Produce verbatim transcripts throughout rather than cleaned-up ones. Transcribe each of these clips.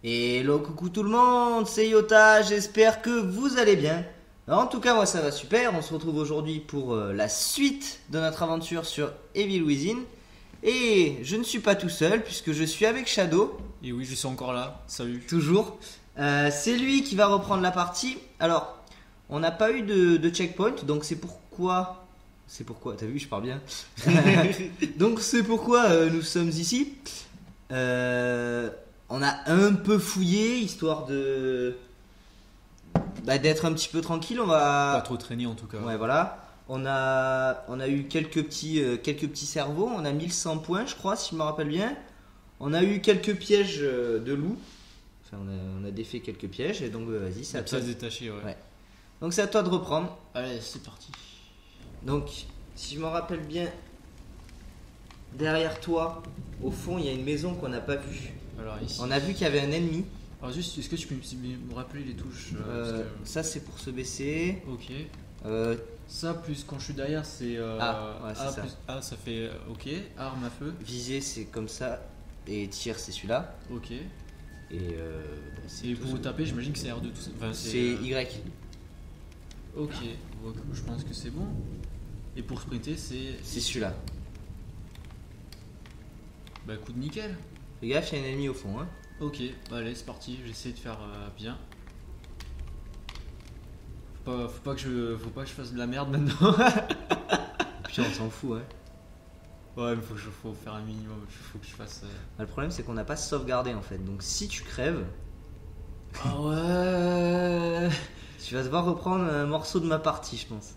Hello, coucou tout le monde, c'est Yota, j'espère que vous allez bien. En tout cas, moi ça va super, on se retrouve aujourd'hui pour euh, la suite de notre aventure sur Evil Within. Et je ne suis pas tout seul puisque je suis avec Shadow, Et oui, je suis encore là. Salut. toujours. Euh, c'est lui qui va reprendre la partie. Alors, on n'a pas eu de, de checkpoint, donc c'est pourquoi... C'est pourquoi, t'as vu, je parle bien. Donc c'est pourquoi euh, nous sommes ici. Euh, on a un peu fouillé, histoire de... bah, d'être un petit peu tranquille. On va... Pas trop traîné en tout cas. Ouais, voilà. On a, on a eu quelques petits, euh, quelques petits cerveaux. On a mille cent points, je crois, si je me rappelle bien. On a eu quelques pièges euh, de loups. Enfin, on a, on a défait quelques pièges. Et donc, euh, vas-y, c'est à La toi. pièce détachée, ouais. Ouais. Donc, c'est à toi de reprendre. Allez, c'est parti. Donc, si je me rappelle bien, derrière toi, au fond, il y a une maison qu'on n'a pas vue. Alors ici. On a vu qu'il y avait un ennemi. Alors juste, est-ce que tu peux me rappeler les touches euh, Euh, parce Ça, c'est pour se baisser. que- Ok. Euh, Ça plus quand je suis derrière, c'est euh, A, ouais, c'est A ça. plus A, ça fait euh, ok. Arme à feu. Viser, c'est comme ça. Et tir, c'est celui-là. Ok. Et, euh, bah, c'est Et tout pour ça. taper, j'imagine que c'est R deux tout ça. Enfin, C'est euh, Y. Ok. Donc, je pense que c'est bon. Et pour sprinter, c'est. C'est celui-là. Bah coup de nickel. Fais gaffe, il y a un ennemi au fond. Hein. Ok. Bah, allez, c'est parti. J'essaie de faire euh, bien. Faut pas, faut pas que je, faut pas que je fasse de la merde maintenant. Putain, on s'en fout. Hein. Ouais, mais faut, que je- faut faire un minimum. Faut que je fasse. euh, Bah, le problème, c'est qu'on n'a pas sauvegardé en fait. Donc, si tu crèves, Ah ouais. tu vas devoir reprendre un morceau de ma partie, je pense.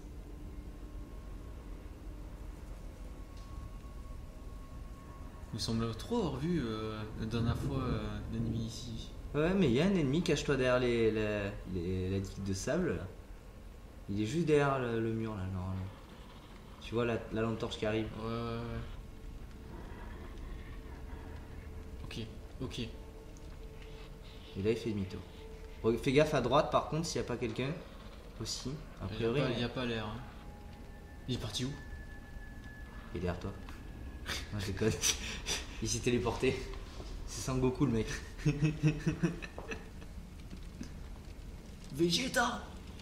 Il me semble trop avoir vu euh, la dernière fois euh, l'ennemi ici. Ouais, mais il y a un ennemi, cache-toi derrière les, les, les- la digue de sable. Là. Il est juste derrière le, le mur là, normalement. Tu vois la, la lampe torche qui arrive. Ouais, ouais, ouais. Ok, ok. Et là, il fait demi-tour. Bon, fais gaffe à droite par contre s'il n'y a pas quelqu'un aussi. A Il y a priori, pas- mais- il y a pas l'air. Hein. Il est parti où? il est derrière toi. Non, je déconne. Il s'est téléporté. C'est Sangoku le mec. Vegeta.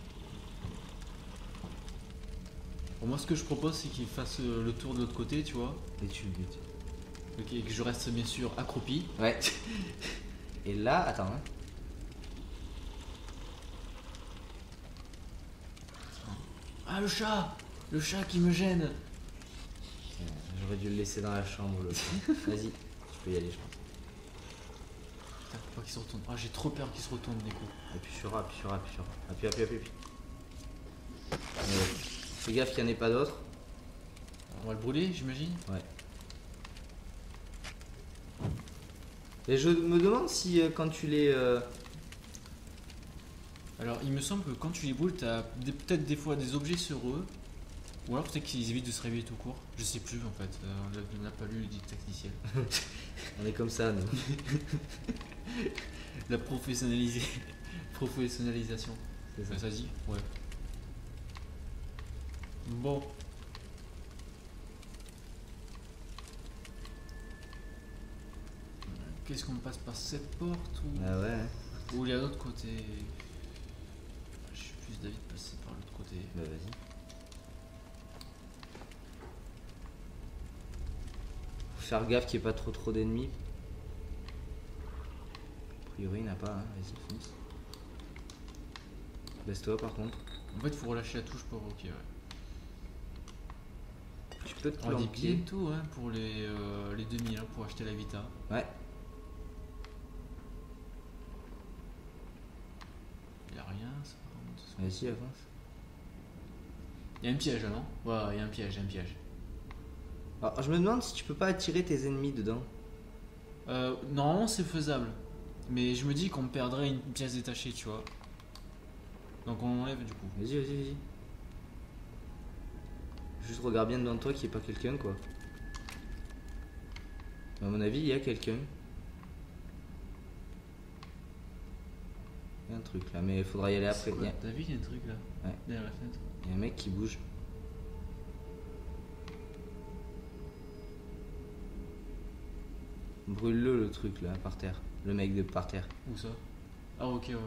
Bon, moi, ce que je propose, c'est qu'il fasse euh, le tour de l'autre côté, tu vois. Et tu le butes. Ok, et que je reste bien sûr accroupi. Ouais. Et là, attends. Hein. Ah, le chat. Le chat qui me gêne. J'aurais dû le laisser dans la chambre. Le... Vas-y, tu peux y aller, je pense. Putain, faut pas qu'il se retourne. Ah, j'ai trop peur qu'il se retourne des coups. Appuie sur A, appuie sur A, appuie sur A. Appuie, appuie, appuie. appuie. Euh, fais gaffe qu'il n'y en ait pas d'autres. On va le brûler, j'imagine. Ouais. Et je me demande si euh, quand tu les... euh, Alors, il me semble que quand tu les brûles, t'as des- peut-être des fois des objets sur eux. Ou alors peut-être qu'ils évitent de se réveiller tout court. Je sais plus en fait. Euh, on n'a pas lu le dit tacticiel. On est comme ça, nous. La professionnalisé... professionnalisation. C'est ça. Ça, ça se dit? Ouais. Bon. Qu'est-ce qu'on passe par cette porte ou, Ah ouais. hein. ou il y a l'autre côté? Je suis plus d'avis de passer par l'autre côté. Bah vas-y. Faut faire gaffe qu'il n'y ait pas trop trop d'ennemis. A priori, il n'y en a pas. Hein. Vas-y, fonce. Baisse-toi par contre. En fait, il faut relâcher la touche pour. Ok, ouais. Tu peux te On a des planquer. bientôt hein, pour les, euh, les deux mille hein, pour acheter la Vita. Ouais. Il a rien, ça remonte. Vas-y, avance. Il y a un piège là, non? Ouais, il y a un piège, il y a un piège. Alors, je me demande si tu peux pas attirer tes ennemis dedans. Euh, normalement, c'est faisable. Mais je me dis qu'on perdrait une pièce détachée, tu vois. Donc on enlève du coup. Vas-y, vas-y, vas-y. Juste regarde bien devant toi qu'il n'y ait pas quelqu'un, quoi. À mon avis, il y a quelqu'un. Il y a un truc là, mais il faudra y aller après. C'est quoi Il y, a- T'as vu, il y a un truc là? Ouais. Derrière la fenêtre. il y a un mec qui bouge. Brûle-le le truc là, par terre. le mec de par terre. Où ça? Ah ok, ouais, ouais.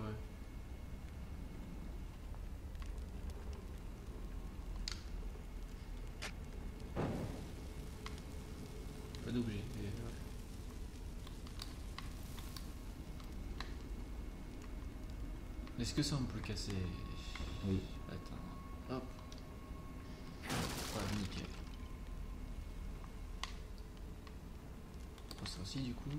Pas d'objet. et ouais. Est-ce que ça on peut le casser? Oui. Attends. Hop. Ouais, nickel. Oh, ça aussi du coup.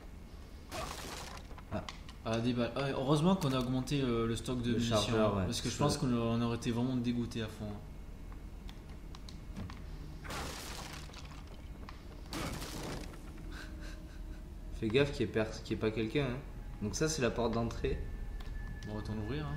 Ah. Ah, des balles. Ah, heureusement qu'on a augmenté euh, le stock de Le munitions. chargeur, ouais. Parce que je Ça- pense qu'on on aurait été vraiment dégoûté à fond. Fais gaffe qu'il n'y ait, pers- qu'il y ait pas quelqu'un. Hein. Donc ça c'est la porte d'entrée. On va retourner ouvrir. Hein.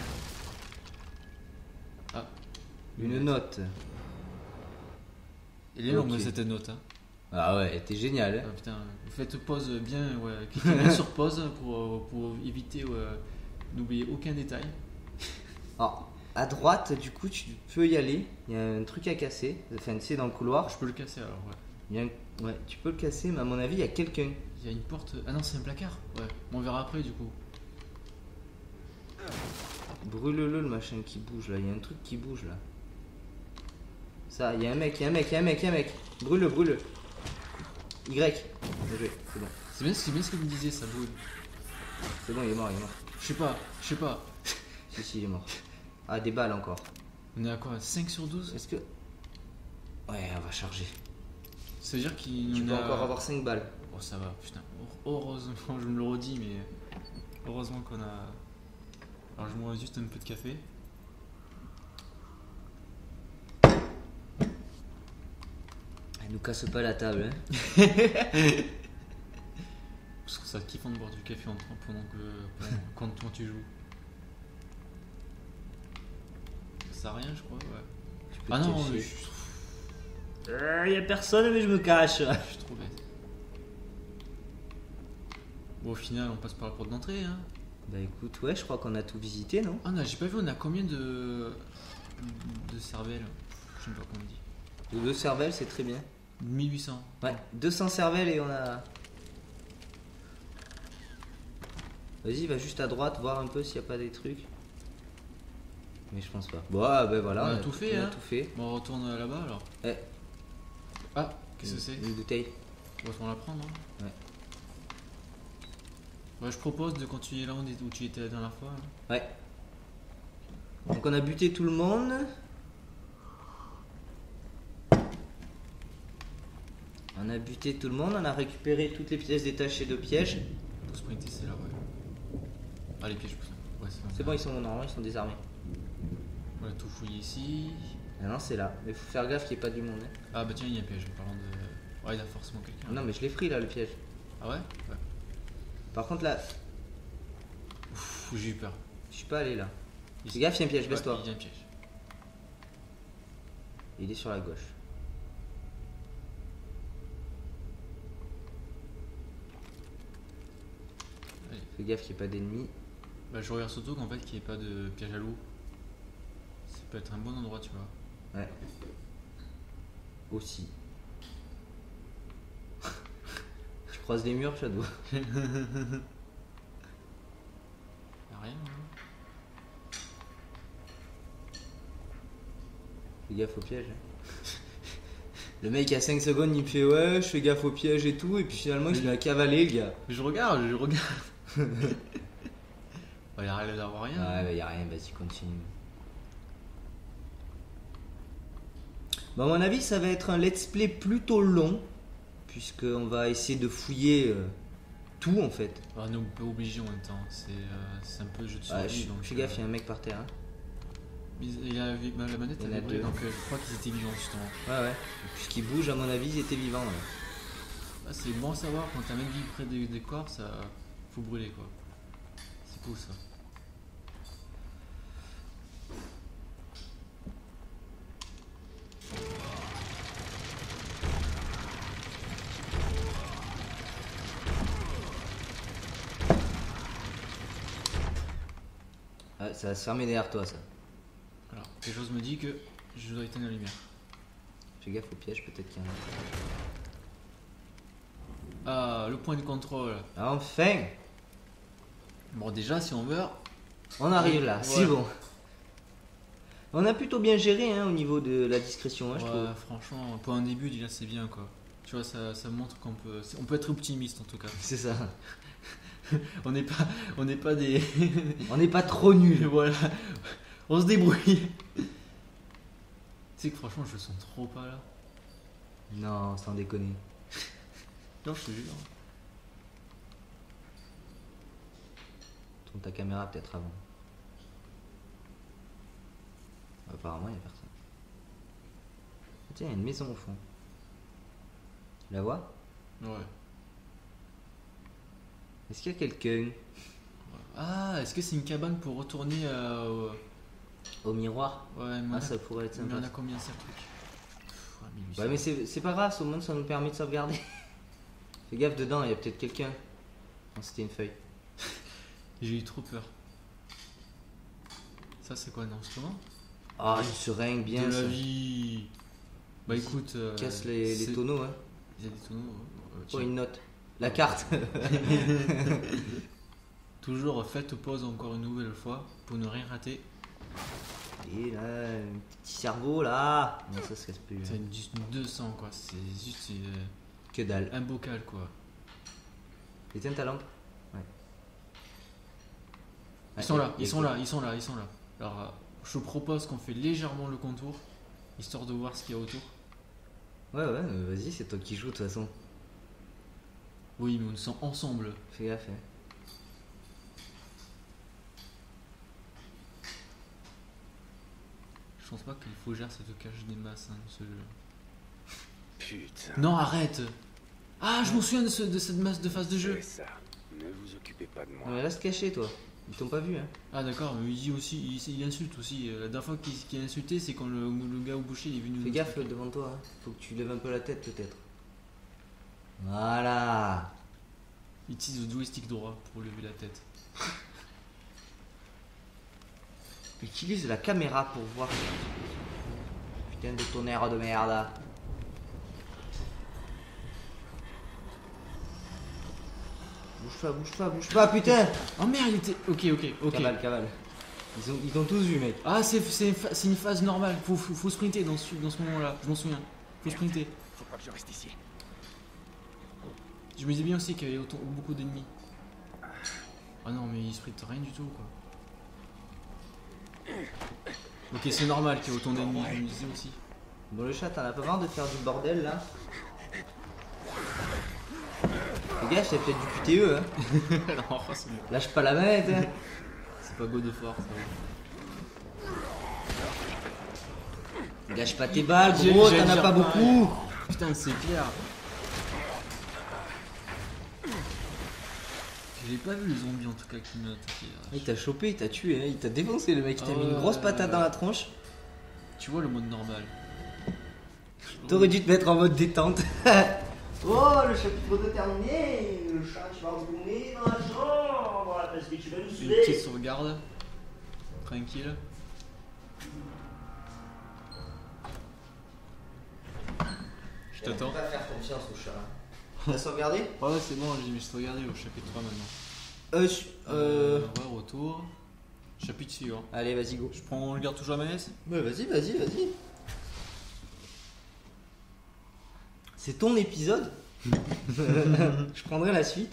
Ah. Une note. Elle est longue Ok. cette note. Hein. Ah ouais, elle était géniale. Ah, Hein. putain, vous faites pause bien, ouais, cliquez bien sur pause pour, pour éviter ouais, n'oublier aucun détail. Alors, à droite, du coup, tu peux y aller. Il y a un truc à casser. Enfin, c'est dans le couloir. Je peux le casser alors, ouais. Il y a un- Ouais, tu peux le casser, mais à mon avis, il y a quelqu'un. Il y a une porte. Ah non, c'est un placard. Ouais, bon, on verra après du coup. Brûle-le, le machin qui bouge là. Il y a un truc qui bouge là. Ça, il y a un mec, il y a un mec, il y a un mec, il y a un mec. Brûle-le, brûle-le. Y. Bien joué, c'est bon. C'est bien, c'est bien ce que vous me disiez, ça brûle. C'est bon, il est mort, il est mort. Je sais pas, je sais pas. Si, si, il est mort. Ah, des balles encore. On est à quoi? cinq sur douze? Est-ce que. Ouais, on va charger. Ça veut dire qu'il Tu en peux a... encore avoir cinq balles. Oh, ça va, putain. Heureusement, je me le redis, mais. Heureusement qu'on a. Alors, je me bois juste un peu de café. Elle nous casse pas la table. Hein. Parce que ça kiffant de boire du café en train pendant que. pendant- quand, quand tu joues. Ça sert à rien, je crois, ouais. Tu peux Ah te non, cacher. mais je suis Euh, y a personne, mais je me cache. je suis trop bête. Bon, au final, on passe par la porte d'entrée, hein. Bah écoute, ouais, je crois qu'on a tout visité, non? Ah non, j'ai pas vu, on a combien de. de cervelles? Je sais pas comment on dit. De deux cervelles, c'est très bien. mille huit cents. Ouais, deux cents cervelles et on a. Vas-y, va juste à droite voir un peu s'il n'y a pas des trucs. Mais je pense pas. Bon, ah, ben voilà. On a tout fait, on a hein. tout fait. Bon, on retourne là-bas alors. Eh, Ah, qu'est-ce que c'est? Une bouteille. On va se la prendre, hein. Ouais. Ouais, je propose de continuer là où on est- où tu étais la dernière fois. Là. Ouais. Donc on a buté tout le monde. On a buté tout le monde, on a récupéré toutes les pièces détachées de pièges. Pour sprinter, c'est là, ouais. Ah, les pièges, putain. Ouais, c'est C'est bon, ils sont normalement ils sont désarmés. On a tout fouillé ici. Ah non, c'est là. Mais faut faire gaffe qu'il n'y ait pas du monde. Hein. Ah, bah tiens, il y a un piège. Parlant de. Ouais, il y a forcément quelqu'un. Non, mais je l'ai pris là le piège. Ah ouais? Ouais. Par contre là, Ouf, j'ai eu peur. je suis pas allé là. Ici. Fais gaffe, il y a un piège, Ouais, baisse-toi. il y a un piège. Il est sur la gauche. Allez. Fais gaffe qu'il n'y ait pas d'ennemis. Bah, je regarde surtout qu'en fait, qu'il n'y ait pas de piège à loup. Ça peut être un bon endroit, tu vois. Ouais. Aussi. Tu croises les murs, Shadow. Y'a rien, hein. Fais gaffe au piège. hein. Le mec à cinq secondes il me fait ouais je fais gaffe au piège et tout et puis finalement il se met à cavaler le gars. Je regarde, je regarde. Bah, y'a rien d'avoir rien. Ouais bah y a rien, vas-y continue. Bon, à mon avis ça va être un let's play plutôt long puisqu'on va essayer de fouiller euh, tout en fait. Ah, on est un peu obligé en même temps. C'est euh, c'est un peu jeu de survie. Ouais, je- donc, fais gaffe, il y euh, a un mec par terre. Hein. il y a, bah, la manette Il y en elle a est brûlée, deux. donc euh, je crois qu'ils étaient vivants justement. Ouais ouais. Puisqu'ils bougent à mon avis ils étaient vivants. Ouais. Ah, c'est bon à savoir, quand t'as même vie près des, des corps, ça faut brûler quoi. C'est cool ça. Ah, ça va se fermer derrière toi ça. Alors, quelque chose me dit que je dois éteindre la lumière. Fais gaffe au piège, peut-être qu'il y en a. Ah, le point de contrôle. Enfin, Bon, déjà, si on meurt. on arrive là, Ouais. c'est bon. On a plutôt bien géré hein, au niveau de la discrétion, hein, je Ouais, trouve. franchement, pour un début, déjà, c'est bien quoi. Tu vois, ça, ça montre qu'on peut, on peut être optimiste en tout cas. C'est ça. On n'est pas, on n'est pas des. On n'est pas trop nuls. Voilà. On se débrouille. Tu sais que franchement, je le sens trop pas là. Non, sans déconner. Non, je te jure. Tourne ta caméra peut-être avant. Apparemment, il n'y a personne. Tiens, il y a une maison au fond. Tu la vois? Ouais. Est-ce qu'il y a quelqu'un Ah, est-ce que c'est une cabane pour retourner euh, au miroir? au... Ouais, mais on Ah, a- ça pourrait être mais sympa. on a combien ça truc Pff, ouais, mille huit cents. Ouais, mais c'est c'est pas grave, au moins ça nous permet de sauvegarder. Fais gaffe dedans, il y a peut-être quelqu'un. Non, c'était une feuille. J'ai eu trop peur. Ça, c'est quoi un instrument? Ah, une seringue, bien De ça. la vie. Bah écoute. euh, Casse les, les c'est- tonneaux, hein. Il y a des tonneaux. euh, Oh, tiens. une note. La carte. Toujours faites pause encore une nouvelle fois pour ne rien rater. Et là, un petit cerveau là. Non, ça se casse plus. C'est juste deux cents quoi. C'est juste euh, Que dalle. un bocal quoi. Éteins ta lampe. Ouais. Ils sont Ouais, là, il y a- ils sont là, ils sont là, ils sont là. Alors, euh, je propose qu'on fait légèrement le contour, histoire de voir ce qu'il y a autour. Ouais, ouais, euh, vas-y, c'est toi qui joues de toute façon. Oui, mais on sont ensemble. Fais gaffe. Hein. Je pense pas qu'il faut gérer cette cache des masses, hein, ce jeu. Putain. Non, arrête. Ah, je me souviens de, ce- de cette masse de phase de jeu. C'est ça. Ne vous occupez pas de Non, moi. mais reste caché, toi. Ils t'ont pas vu, hein. Ah d'accord, mais il dit aussi, il, il insulte aussi. Euh, La dernière fois qu'il qu'il a insulté, c'est quand le, le gars au boucher il est venu. Fais nous gaffe traquer. devant toi. Hein. Faut que tu lèves un peu la tête, peut-être. Voilà. Il utilise le joystick droit pour lever la tête. Utilise la caméra pour voir. Putain de tonnerre de merde. Bouge pas, bouge pas, bouge pas, putain. Oh merde, il était. Ok, ok, ok. Cavale, cavale. Ils ont, ils t'ont tous vu, mec. Ah, c'est c'est une, fa- c'est une phase normale. Faut, faut, faut sprinter dans ce, dans ce moment-là. Je m'en souviens. Faut sprinter. Faut pas que je reste ici. Je me disais bien aussi qu'il y avait autant, beaucoup d'ennemis. Ah non, mais il sprint rien du tout quoi. Ok, c'est normal qu'il y ait autant d'ennemis. Je me disais aussi. Bon, le chat, t'en as pas marre de faire du bordel là? Les gars, j'ai peut-être du Q T E, hein. Non, c'est mieux. Lâche pas la manette, hein. C'est pas God of War, ça. Gâche pas tes balles, J'ai- gros, j'ai t'en as dire pas pareil. beaucoup. Putain, c'est clair. J'ai pas vu les zombies en tout cas qui m'ont attaqué. Il t'a chopé, il t'a tué, hein. Il t'a défoncé le mec, il t'a Ah mis une ouais. grosse patate dans la tronche. Tu vois le mode normal. T'aurais dû te mettre en mode détente. Oh, le chapitre de terminé. Le chat, tu vas retourner dans la chambre parce que tu vas nous Une saouler. petite sauvegarde. Tranquille. Je t'attends. pas faire confiance au chat. T'as sauvegardé? Ouais, ouais, c'est bon, j'ai mis sauvegarder au chapitre trois maintenant. Euh, je- euh... Ouais, retour. Chapitre suivant. Allez, vas-y, go. Je prends, on regarde toujours la manette. Ouais, vas-y, vas-y, vas-y. C'est ton épisode. Je prendrai la suite.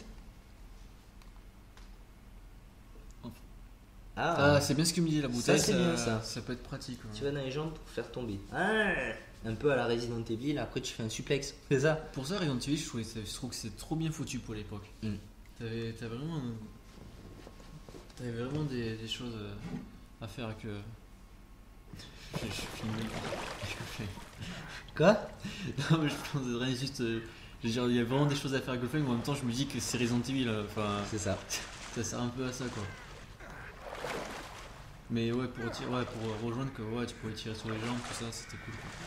Ah, Ah, c'est bien ce que me dit la bouteille. c'est bien, ça. Ça peut être pratique. Ouais. tu vas dans les jambes pour faire tomber. Ah, un peu à la Resident Evil, après tu fais un suplex. C'est ça? Pour ça, Resident Evil, je, trouvais ça- je trouve que c'est trop bien foutu pour l'époque. Mm. T'avais t'avais vraiment, t'avais vraiment des, des choses euh, à faire que. Je, je suis nul. Quoi? Non, mais je pense de rien, juste. euh, je veux dire, il y a vraiment des choses à faire avec Wolfenstein, mais en même temps, je me dis que c'est Resident Evil. euh, Enfin, C'est ça. ça sert un peu à ça, quoi. Mais ouais, pour, tirer, ouais, pour euh, rejoindre que ouais, tu pouvais tirer sur les jambes, tout ça, c'était cool, quoi.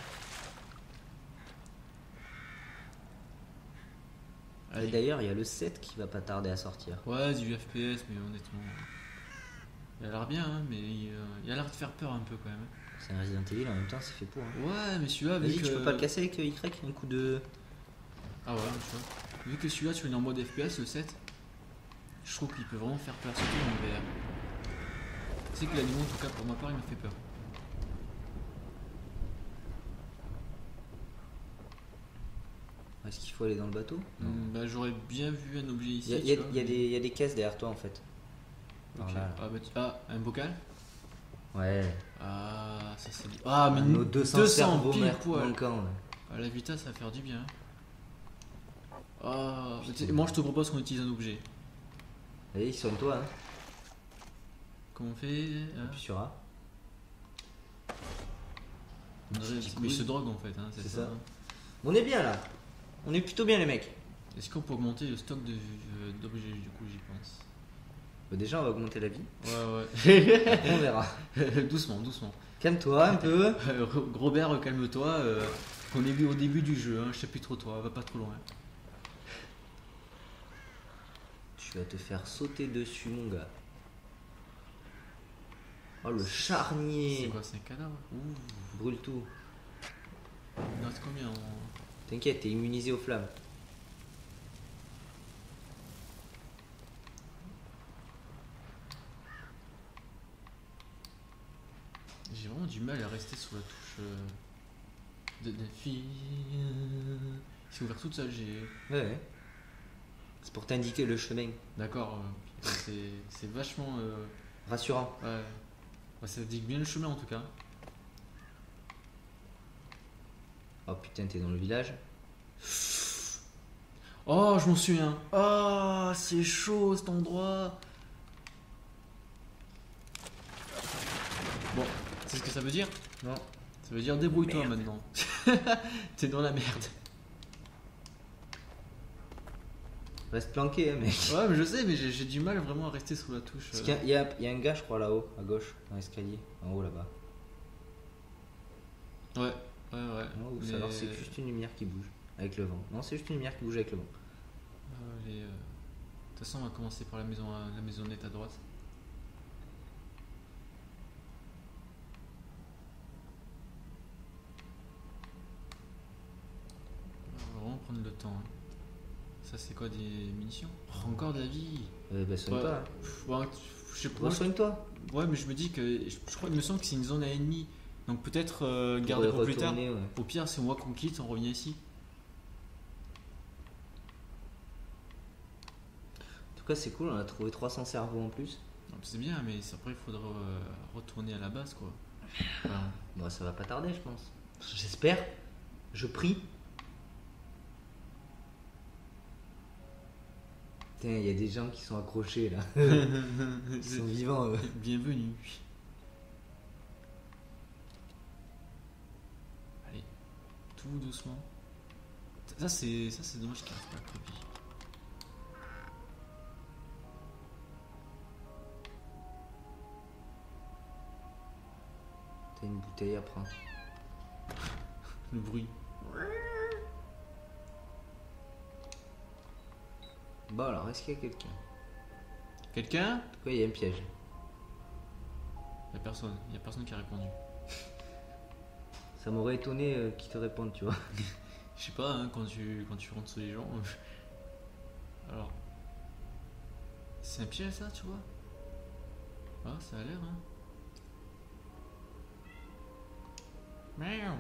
Et d'ailleurs, il y a le sept qui va pas tarder à sortir. Ouais, du F P S, mais honnêtement. Il a l'air bien, hein, mais il, euh, il a l'air de faire peur un peu quand même. C'est un Resident Evil en même temps, c'est fait pour. Hein. Ouais, mais celui-là, vu Vas-y, que... tu peux pas le casser avec euh, Y? Un coup de. Ah ouais, tu vois. Vu que celui-là, tu l'as en mode F P S, le sept, je trouve qu'il peut vraiment faire peur, surtout en V R. C'est que l'animaux, en tout cas pour ma part, il m'a fait peur. Est-ce qu'il faut aller dans le bateau? Hum, bah, j'aurais bien vu un objet ici. Il y, a- tu vois, il y a mais- des- il y a des caisses derrière toi en fait. Ok. Par là. Ah, bah, tu- ah, un bocal. Ouais. Ah, ça c'est. Ah, mais Nos deux cents cerveaux pile mer- poil. manquants. Ouais. Ah, la Vita, ça va faire du bien. Ah, moi je te propose qu'on utilise un objet. Allez, soigne-toi. Hein. Comment on fait hein Appuie sur A. On dirait- Petit Mais il couille. se drogue en fait, hein, c'est C'est ça. ça. hein. On est bien là. On est plutôt bien les mecs. Est-ce qu'on peut augmenter le stock de- euh, d'objets du coup, j'y pense. Bah, déjà, on va augmenter la vie. Ouais, ouais. Après, on verra. doucement, doucement. Calme-toi un peu. Euh, Robert, calme-toi. euh, on est au début du jeu, hein, chapitre trois, va pas trop loin. Tu vas te faire sauter dessus, mon gars. Oh, le charnier. C'est quoi, c'est un cadavre Ouh, Brûle tout. il en reste combien en- T'inquiète, t'es immunisé aux flammes. J'ai vraiment du mal à rester sur la touche euh, de, de fille. C'est ouvert toute seule, j'ai. Ouais, ouais. C'est pour t'indiquer le chemin. D'accord, euh, c'est c'est vachement. euh, Rassurant. Ouais. Ouais, ça indique bien le chemin en tout cas. Oh putain, t'es dans le village. Oh, je m'en souviens. Oh, c'est chaud cet endroit. Bon, c'est ce que ça veut dire? Non. Ça veut dire débrouille-toi Merde. maintenant. T'es dans la merde. Reste planqué, hein, mec. Ouais, mais je sais, mais j'ai j'ai du mal vraiment à rester sous la touche. Parce euh. qu'il y a- il y, a- il y a un gars, je crois, là-haut, à gauche, dans l'escalier. En haut là-bas. Ouais, ouais, ouais. Non, ou ça, Mais- alors c'est juste une lumière qui bouge avec le vent. Non, c'est juste une lumière qui bouge avec le vent. Euh, les, euh, De toute façon, on va commencer par la maison, la maisonnette à droite. On va vraiment prendre le temps. hein. Ça, c'est quoi, des munitions? Oh, encore de la vie. Euh, bah, soigne-toi. Ouais. hein. Pff, ouais, je sais pas. Ouais, soigne-toi. Ouais, mais je me dis que. Je, je crois, il me semble que c'est une zone à ennemis. Donc peut-être euh, Pour garder y pour plus tard. retourner, ouais. Au pire, c'est moi qu'on quitte, on revient ici. En tout cas, c'est cool, on a trouvé trois cents cerveaux en plus. Donc, c'est bien, mais c'est- après, il faudra euh, retourner à la base, quoi. Enfin, Bon, ça va pas tarder, je pense. J'espère. Je prie. Putain, il y a des gens qui sont accrochés là. Ils sont vivants, eux. Bienvenue. Allez, tout doucement. Ça, c'est ça, c'est dommage qu'il reste pas le crépi. T'as une bouteille à prendre. Le bruit. Bon, alors, est-ce qu'il y a quelqu'un? Quelqu'un? En tout cas, il y a un piège. Il y a personne. Il y a personne qui a répondu. Ça m'aurait étonné euh, qu'ils te répondent, tu vois. Je sais pas, hein, quand tu quand tu rentres sur les gens. euh, Alors, c'est un piège ça, tu vois? Ah, ça a l'air, hein. Miaou.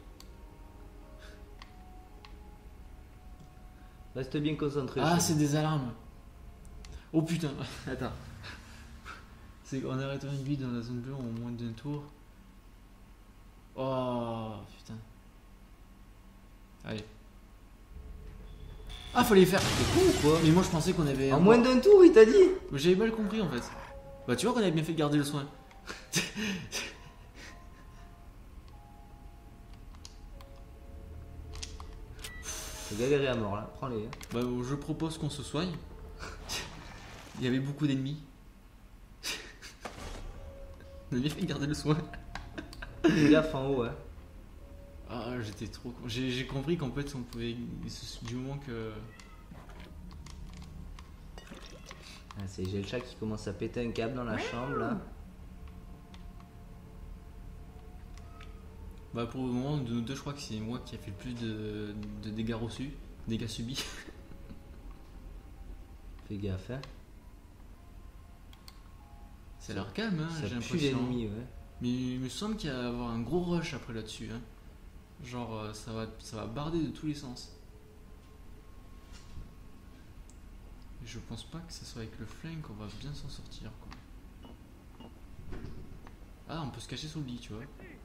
Reste bien concentré. Ah, je- c'est des alarmes. Oh putain, attends. C'est qu'on arrête une vie dans la zone bleue en moins d'un tour. Oh putain. Allez. Ah, fallait faire. T'es con ou quoi? Mais moi je pensais qu'on avait. En moins d'un tour, il t'a dit. J'avais mal compris en fait. Bah, tu vois qu'on avait bien fait de garder le soin. T'as galéré à mort là, prends-les. hein. Bah, je propose qu'on se soigne. Il y avait beaucoup d'ennemis. On a bien fait de garder le soin. Fais gaffe en haut, hein. Ah, j'étais trop con. J'ai j'ai compris qu'en fait, on pouvait. Du moment que. Ah, c'est j'ai le chat qui commence à péter un câble dans la chambre là. Bah, pour le moment, de nous deux, je crois que c'est moi qui a fait le plus de, de dégâts reçus. Dégâts subis. Fais gaffe, hein. Ça a l'air calme, hein, Ça j'ai pue l'impression. l'ennemi, ouais. Mais il me semble qu'il va y avoir un gros rush après là-dessus. Hein. Genre, euh, ça va, ça va barder de tous les sens. Et je pense pas que ce soit avec le flingue qu'on va bien s'en sortir, quoi. Ah, on peut se cacher sous le lit, tu vois.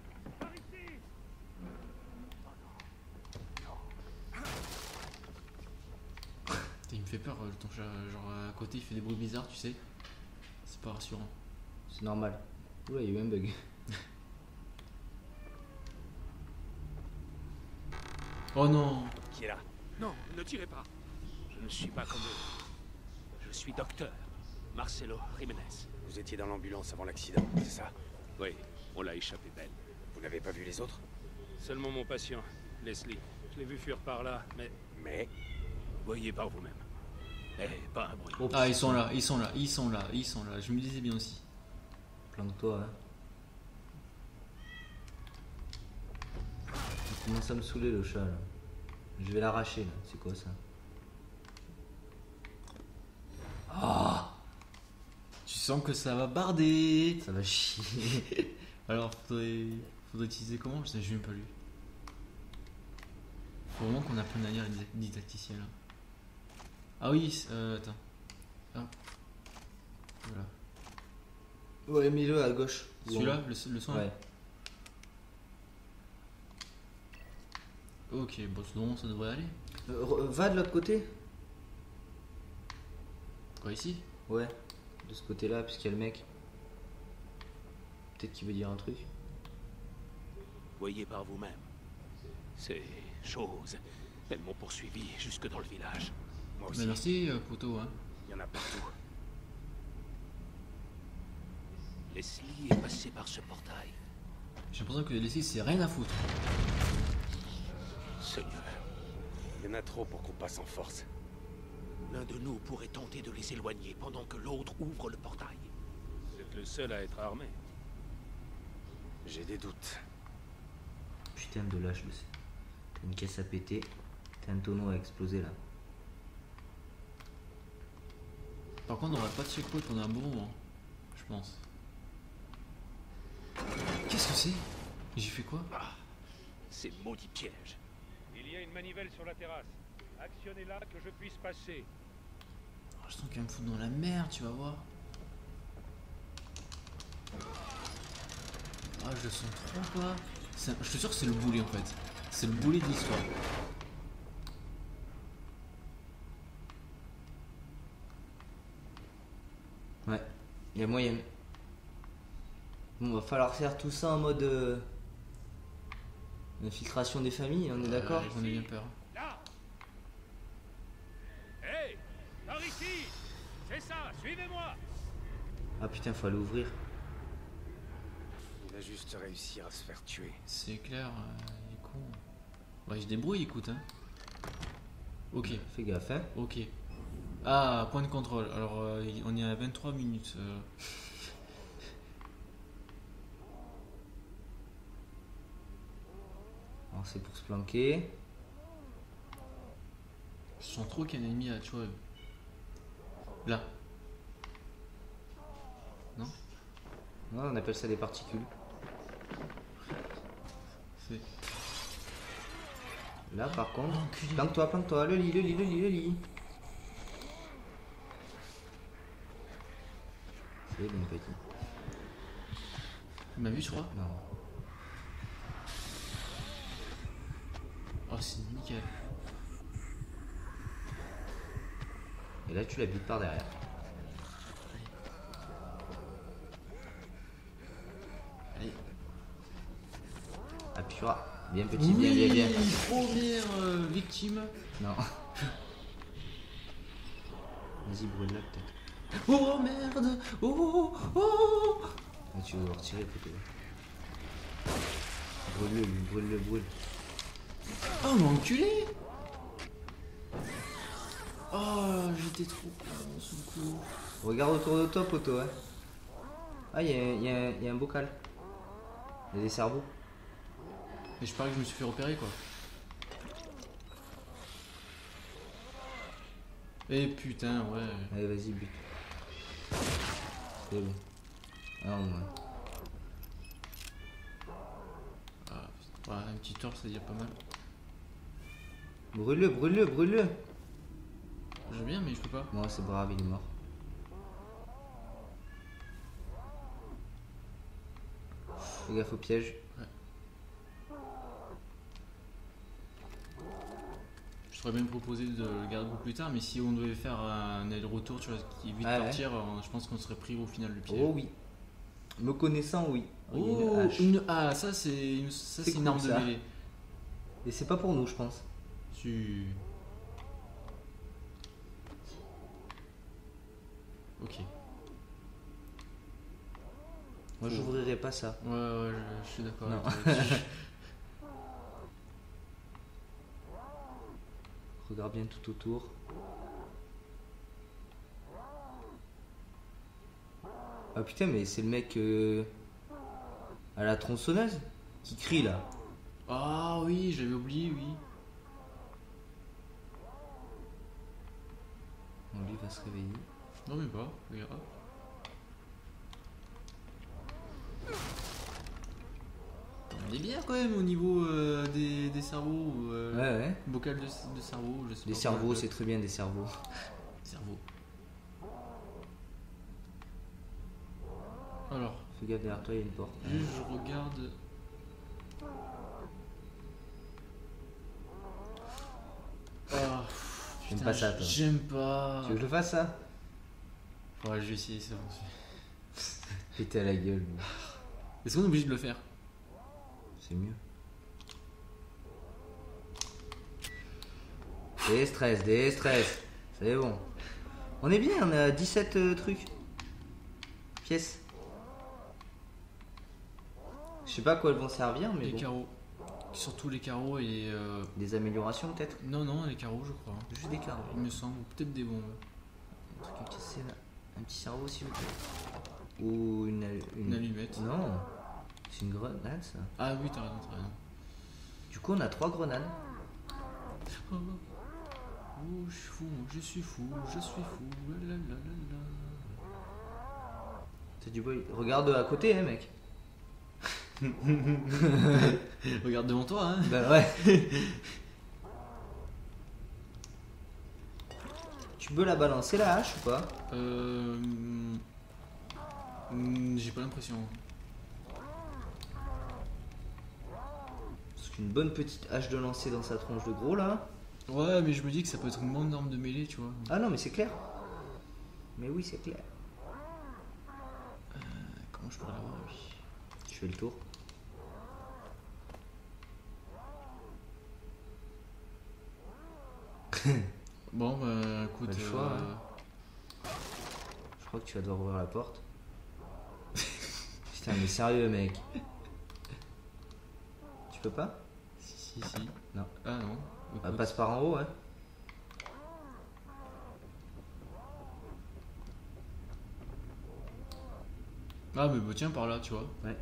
Il me fait peur, euh, ton chat, genre à côté il fait des bruits bizarres, tu sais. C'est pas rassurant. C'est normal. Oula, il y a eu un bug. Oh non! Qui est là? Non, ne tirez pas. Je ne suis pas comme eux. Je suis docteur Marcelo Jiménez. Vous étiez dans l'ambulance avant l'accident, c'est ça? Oui, on l'a échappé belle. Vous n'avez pas vu les autres? Seulement mon patient, Leslie. Je l'ai vu fuir par là, mais Mais... voyez par vous-même. Eh, pas un bruit. Oh, Ah, ils sont là, ils sont là, ils sont là, ils sont là. Je me disais bien aussi. Planque-toi, hein. Il commence à me saouler le chat, là. Je vais l'arracher, là. C'est quoi ça? Ah! Tu sens que ça va barder! Ça va chier. Alors, faudrait, faudrait utiliser comment? Je sais, je n'ai pas lu. Faut vraiment qu'on apprenne à lire les didacticiels. Là. Ah oui, euh, attends. Ah. Voilà. Ouais, mets-le à gauche. Celui-là, le, le son là Ouais. Ok, bon, sinon ça devrait aller. Euh, re- va de l'autre côté. Quoi, ici? Ouais. De ce côté-là, puisqu'il y a le mec. Peut-être qu'il veut dire un truc. Voyez par vous-même. Ces choses, elles m'ont poursuivi jusque dans le village. Moi Bah, aussi, merci, euh, poteau. Hein. il y en a partout. Leslie est passé par ce portail. J'ai l'impression que laisser, c'est rien à foutre. Seigneur, Il y en a trop pour qu'on passe en force. l'un de nous pourrait tenter de les éloigner pendant que l'autre ouvre le portail. Vous êtes le seul à être armé. J'ai des doutes. Putain de lâche, le sais. T'as une caisse à péter. T'as un tonneau à exploser, là. Par contre, on n'aura pas de checkpoint pendant un bon moment. Je pense. Qu'est-ce que c'est? J'ai fait quoi? Ah, ces maudits pièges. Il y a une manivelle sur la terrasse. Actionnez-la que je puisse passer. Oh, je sens qu'elle me fout dans la merde, tu vas voir. Ah, je le sens trop pas. C'est un- Je te jure que c'est le boulet en fait. C'est le boulet de l'histoire. Ouais. Il y a moyen. Bon, va falloir faire tout ça en mode... euh, infiltration des familles, on est d'accord? Euh, J'en ai bien peur. Là! Hé! Par ici! C'est ça, suivez-moi! Ah putain, faut aller ouvrir. Il va juste réussir à se faire tuer. C'est clair, euh, il est con. Ouais, je débrouille, écoute. Hein. Ok, Fais gaffe, hein. ok. Ah, point de contrôle. Alors, euh, on est à vingt-trois minutes. euh. Alors c'est pour se planquer. Je sens trop qu'il y a un ennemi là, tu vois. Là. Non? Non, on appelle ça des particules. C'est... Là par contre, Enculé. planque-toi, planque-toi, le lit, le lit, le lit, le lit. C'est bon petit. Il m'a vu, je crois. Non. Oh, c'est nickel. Et là tu la bites par derrière. Allez. Appuie-toi. Bien petit, bien, bien, bien. Première euh, victime. Non. Vas-y, brûle-la peut-être. Oh merde. Oh, oh. Ah, tu veux le retirer plutôt. Brûle-le, lui, brûle-le, brûle. Oh, mon enculé. Oh, j'étais trop con sous le coup. Regarde autour de toi, poteau. Hein. Ah, il y, a- y a- y a un bocal. Il y a des cerveaux. Mais je parie que je me suis fait repérer quoi. Eh putain, ouais. Allez, vas-y, bute. C'est bon. Ah, au moins. Ah, putain. Ouais, un petit torse, ça y est pas mal. Brûle-le, brûle-le, brûle-le. Je veux bien, mais je peux pas. Non, c'est brave, il est mort. Fais gaffe au piège. Je t'aurais bien proposé de le garder pour plus tard, mais si on devait faire un aller-retour, tu vois, qui évite Ah de ouais. partir, euh, je pense qu'on serait pris au final le piège. Oh oui. Me connaissant, oui. Oh, il y a une Oh, hache. une- ah, ça c'est une, ça, C'est c'est une cool, arme ça. de mêlée. Et c'est pas pour nous, je pense. Tu... Ok. Moi, Faut- j'ouvrirai pas ça. Ouais, ouais, je, je suis d'accord Non. avec toi là-dessus. Regarde bien tout autour. Ah putain, mais c'est le mec euh, à la tronçonneuse qui crie là. Ah oui, j'avais oublié, oui. Bon, lui va se réveiller. Non mais pas, regarde. On est bien quand même au niveau euh, des, des cerveaux, euh, Ouais, ouais. bocal de, de cerveau, je sais Des pas cerveaux, comment- c'est très bien des cerveaux. cerveau. Alors, Fais gaffe derrière toi, il y a une porte. juste je regarde. Ah, J'aime putain, pas ça, toi. J'aime pas. Tu veux que je le fasse ça? Ouais, je vais essayer ça. Péter à la gueule, lui. Est-ce qu'on est obligé de le faire? C'est mieux. Des stress, des stress. C'est bon. On est bien, on a dix-sept euh, trucs. Pièces. Je sais pas à quoi elles vont servir, mais Les bon. carreaux. Surtout les carreaux et. euh, Des améliorations peut-être. Non, non, les carreaux, je crois. Juste des carreaux. Il me semble, ou peut-être des bombes. Un truc à casser là. Un petit cerveau s'il vous plaît. Ou une, une... Une allumette. Non. C'est une grenade ça. Ah oui, t'as raison, t'as raison. Du coup on a trois grenades. Oh, oh, je suis fou, je suis fou, je suis fou. La, la, la, la, la. C'est du boy. Regarde à côté hein mec. Regarde devant toi, hein. Bah ouais. Tu peux la balancer la hache ou pas? Euh. hmm, J'ai pas l'impression. Parce qu'une bonne petite hache de lancer dans sa tronche de gros là. Ouais, mais je me dis que ça peut être une bonne arme de mêlée, tu vois. Ah non mais c'est clair. Mais oui c'est clair. Comment je pourrais l'avoir, oui. Je fais le tour. Bon, bah écoute. Pas le choix, euh, hein. Je crois que tu vas devoir ouvrir la porte. Putain mais sérieux mec. Tu peux pas? Si, si, si. Non. Ah non. Bah, Écoute. passe par en haut hein. Ah, mais bah, tiens, par là, tu vois. Ouais.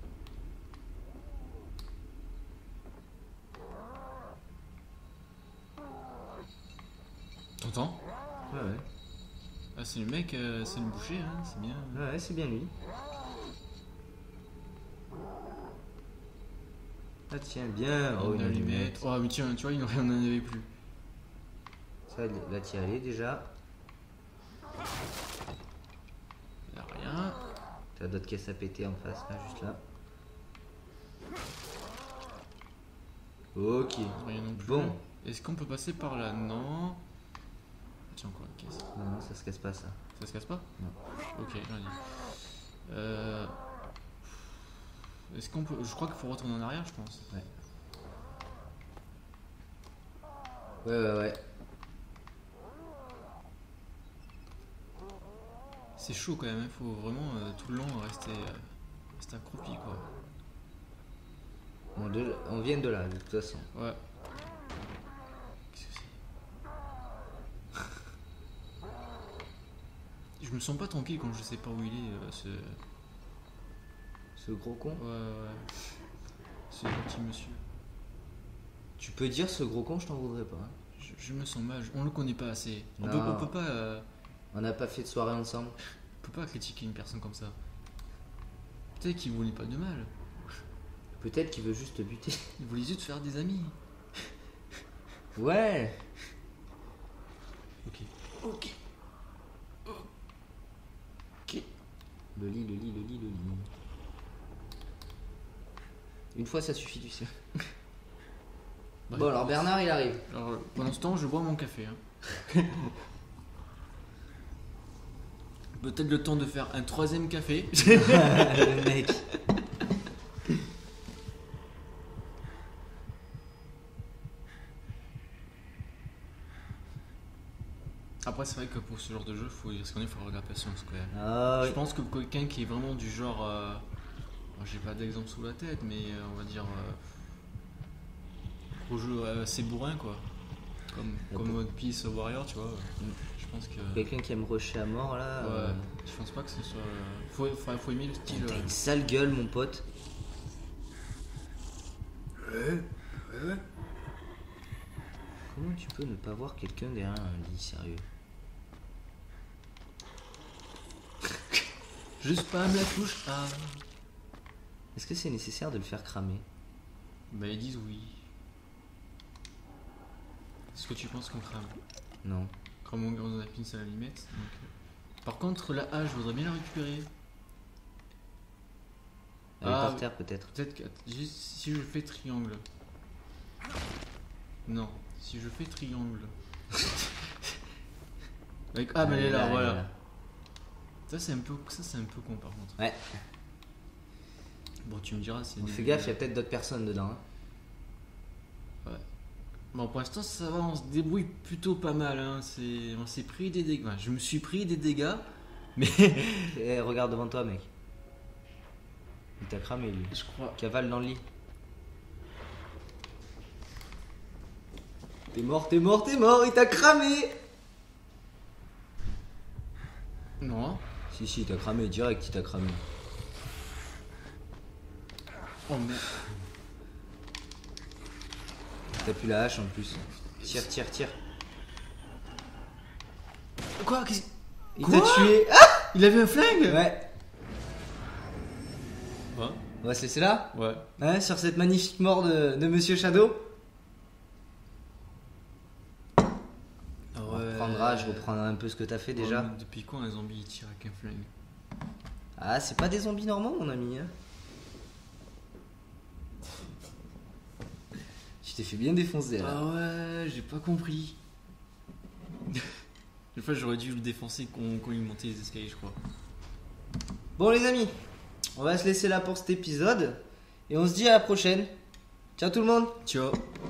T'entends? Ouais ouais. Ah, c'est le mec, euh, c'est le boucher, hein, c'est bien. Ouais, ouais, c'est bien lui. Ah tiens, bien. Oh, Une allumette. Oh, mais tiens, tu vois, il n'en en avait plus. Ça, là, t'y allais déjà. Il a rien. T'as d'autres caisses à péter en face, là, juste là. Ok. Rien non plus. Bon. Est-ce qu'on peut passer par là? Non. Tiens, encore une caisse. Non, non, ça se casse pas, ça. Ça se casse pas? Non. Ok, vas-y. Euh... Est-ce qu'on peut... Je crois qu'il faut retourner en arrière, je pense. Ouais. Ouais, ouais, ouais. C'est chaud quand même, il faut vraiment euh, tout le long rester, euh, rester accroupi, quoi. On, de- on vient de là, de toute façon. Ouais. Qu'est-ce que c'est? Je me sens pas tranquille quand je sais pas où il est, euh, ce... Ce gros con. Ouais, ouais. Ce petit monsieur. Tu peux dire ce gros con, je t'en voudrais pas. Hein. je, je me sens mal. On le connaît pas assez. On Non. peut, on peut pas, euh, On n'a pas fait de soirée ensemble. on peut pas critiquer une personne comme ça. Peut-être qu'il voulait pas de mal. Peut-être qu'il veut juste te buter. Il voulait juste faire des amis. Ouais. Ok. Ok. Ok. Le lit, le lit, le lit, le lit. Une fois ça suffit, tu sais. Bref. Bon alors Bernard il arrive. Alors, pendant ce temps, je bois mon café. Hein. Peut-être le temps de faire un troisième café. Le mec. Après, c'est vrai que pour ce genre de jeu, faut, ce qu'on est, faut avoir de la patience quand même. Ah Je oui. pense que quelqu'un qui est vraiment du genre. Euh, bon, j'ai pas d'exemple sous la tête, mais euh, on va dire. Euh, gros jeu assez bourrin quoi. Comme, La comme bourre. One Piece Warrior, tu vois. Je pense que. Quelqu'un qui aime rusher à mort là. Ouais, euh, je pense pas que ce soit. euh, Faut, faut, faut aimer le style. T'as euh, une sale gueule mon pote. Comment tu peux ne pas voir quelqu'un derrière un lit, sérieux? Juste pas la touche. Ah. Est-ce que c'est nécessaire de le faire cramer? Bah, ils disent oui. Est-ce que tu penses qu'on crame? Non. Comme on, on a pince à la limite. Donc, euh. Par contre, la hache, je voudrais bien la récupérer. Elle est Ah, par terre peut-être. Peut-être que juste si je fais triangle. Non, si je fais triangle. Avec... Ah, mais elle est là, voilà. Ça c'est un peu, ça c'est un peu con par contre. Ouais. Bon, tu me diras, c'est. On des- fait gaffe, il y a peut-être d'autres personnes dedans. hein. Bon, pour l'instant, ça va, on se débrouille plutôt pas mal. Hein. C'est... On s'est pris des dégâts. Enfin, je me suis pris des dégâts, mais Eh, regarde devant toi, mec. Il t'a cramé lui. je crois. Cavale dans le lit. T'es mort, t'es mort, t'es mort, il t'a cramé. Non. Si, si, il t'a cramé, direct, il t'a cramé. Oh merde. T'as plus la hache en plus. Tire, tire, tire. Quoi Qu'est-ce- Il Quoi t'a tué. Ah Il avait un flingue ouais. Ouais. On va se laisser là Ouais. hein, sur cette magnifique mort de, de Monsieur Shadow. On reprendra, je reprendrai un peu ce que t'as fait déjà. Ouais, mais depuis quand un zombie il tire avec un flingue? Ah, c'est pas des zombies normaux, mon ami. Hein. Tu t'es fait bien défoncer là. Ah ouais, j'ai pas compris. Une fois, j'aurais dû le défoncer quand, quand il montait les escaliers, je crois. Bon, les amis, on va se laisser là pour cet épisode. Et on se dit à la prochaine. Ciao tout le monde. Ciao.